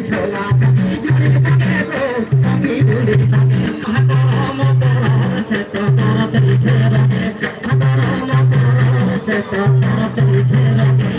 ছোলা সাথে জুড়ে সাথে গো সাথে জুড়ে সাথে মাতরম করর সে তো তাড়াতাড়ি ছেড়ে লাগে মাতরম করর সে তো তাড়াতাড়ি ছেড়ে লাগে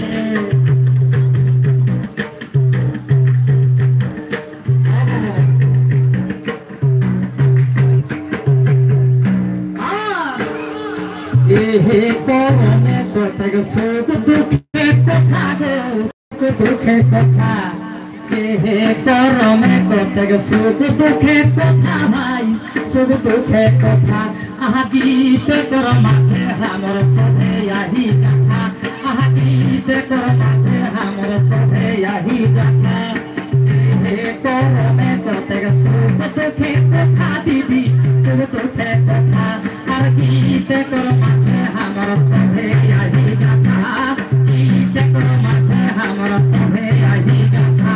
এহে করমে কথা গো সুখ দুঃখে কথা গো সুখ দুঃখে কথা এহে করমে কথা গো সুখ দুঃখে কথা ভাই সুখ দুঃখে কথা আহা গীতে কর মাঝে আমার সবে আহি কথা আহা গীতে কর মাঝে আমার সবে আহি কথা এহে করমে কথা গো সুখ দুঃখে কথা দিদি সুখ দুঃখে কথা আর গীতে কর মাঝে আমার সবে আহি কথা গীতে কর মাঝে আমার সবে আহি কথা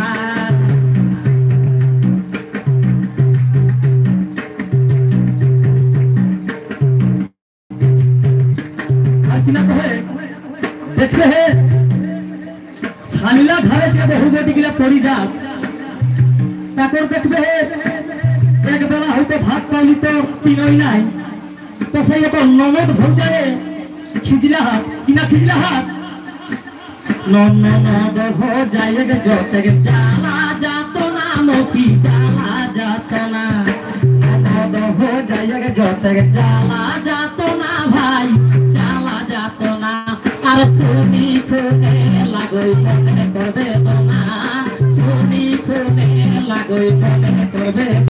देखते हैं सामिला घरे से बहु बेटी गिला पड़ी जा ताकर देखते हैं एक बेला होते भात पाली तो तीनों नहीं तो सही तो ननद भर जाए खिजला हाथ किना खिजला हाथ ननद हो जाए जोते जाला जातो ना मोसी जाला जातो ना ननद हो जाए जोते जाला जातो ना भाई जाला जातो ना আর শুনি খুনে লাগই মনে করবে তো না শুনি খুনে লাগই মনে করবে